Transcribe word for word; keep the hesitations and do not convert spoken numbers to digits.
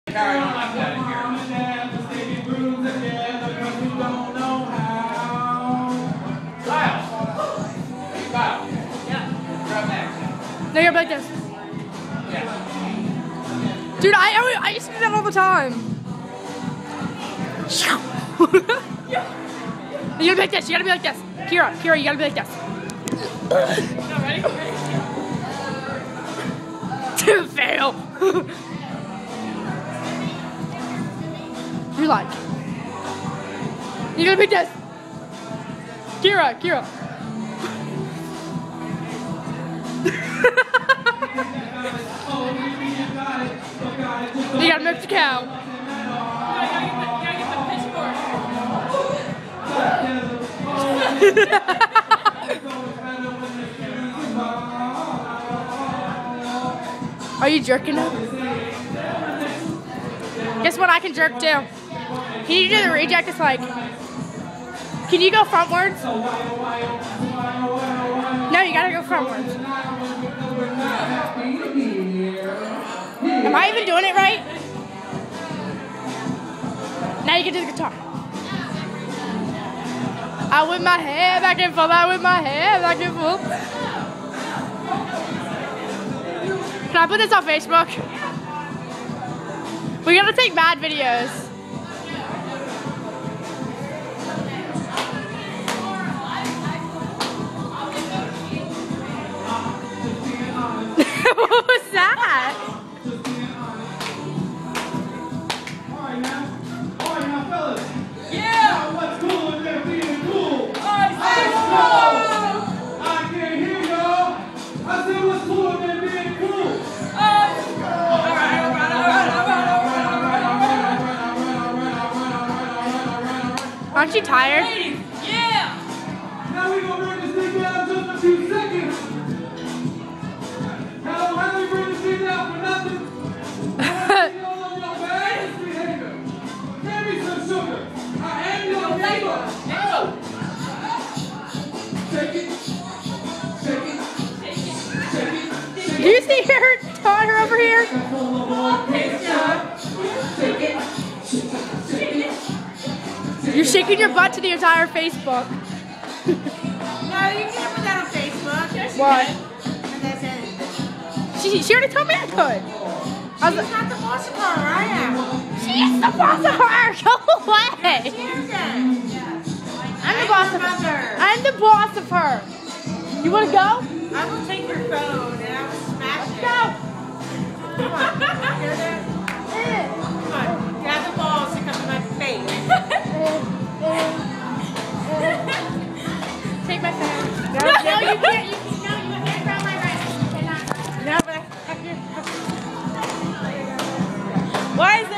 No, you're like this. Dude, I, I I used to do that all the time. You gotta be like this. You gotta be like this. Kira, Kira, you gotta be like this. Not ready? To fail. You're like. You gotta be like this. Kira, Kira. You gotta milk the cow. Are you jerking up? Guess what? I can jerk too. Can you do the reject? It's like, can you go frontwards? No, you gotta go frontwards. Am I even doing it right? Now you can do the guitar. I whip my hair back and forth, I whip my hair back and forth. Can I put this on Facebook? We gotta take mad videos. What was that? Aren't you tired? Ladies, yeah! Now we're going to bring this thing down just a few seconds. Now, how do we bring this thing down for nothing? I want to see all of your bad behavior. Give me some sugar. I am your neighbor. Oh! Take it. Take it. Take it. Take it. Do you see her, her over here? Take it. You're shaking your butt to the entire Facebook. No, you can't put that on Facebook. Yes, you Why? can. And that's it. She, she already told me I could. I was She's not the boss of her, I am. she is the boss of her. Go away. She isn't. I'm the boss of her. I'm the boss of her. You want to go? I will take your phone and I will smash it. Go. Come on. Hear that? Come on. Grab the balls to come to my face. Take my phone. No, no, you can't. You, no, you can't grab my right. You cannot. No, but I have your. Why is